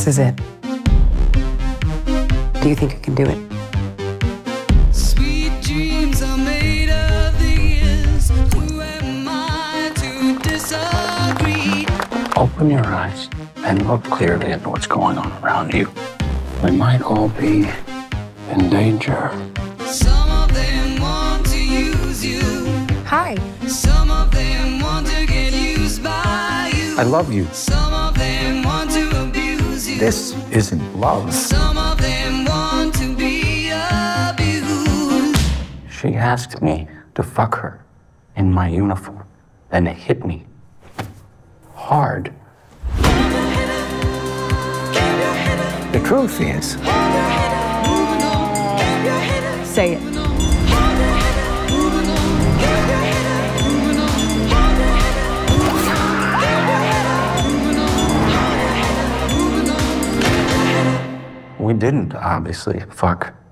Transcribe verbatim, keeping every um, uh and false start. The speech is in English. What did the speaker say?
is it. Do you think you can do it? Sweet dreams are made of these. Who am I to disagree? Open your eyes and look clearly at what's going on around you. We might all be in danger. Some of them want to use you. Hi. Some of them want to get used by you. I love you. Some of them want to abuse you. This isn't love. Some of them want to be abused. She asked me to fuck her in my uniform, and it hit me hard. The truth is, Say it. We didn't, obviously, fuck.